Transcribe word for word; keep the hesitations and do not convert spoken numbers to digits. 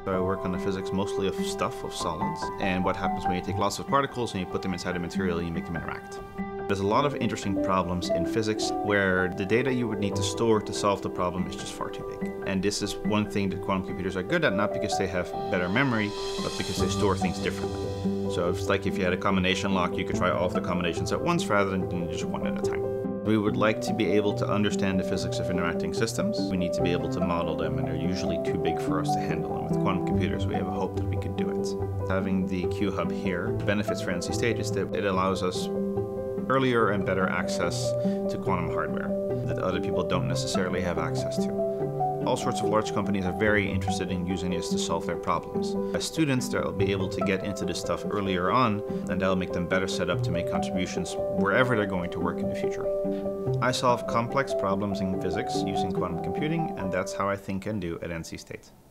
So I work on the physics mostly of stuff, of solids, and what happens when you take lots of particles and you put them inside a material and you make them interact. There's a lot of interesting problems in physics where the data you would need to store to solve the problem is just far too big. And this is one thing that quantum computers are good at, not because they have better memory, but because they store things differently. So it's like if you had a combination lock, you could try all of the combinations at once rather than just one at a time. We would like to be able to understand the physics of interacting systems. We need to be able to model them, and they're usually too big for us to handle. And with quantum computers, we have a hope that we could do it. Having the Q Hub here, the benefits for N C State is that it allows us earlier and better access to quantum hardware that other people don't necessarily have access to. All sorts of large companies are very interested in using this to solve their problems. As students, they'll be able to get into this stuff earlier on, and that'll make them better set up to make contributions wherever they're going to work in the future. I solve complex problems in physics using quantum computing, and that's how I think and do at N C State.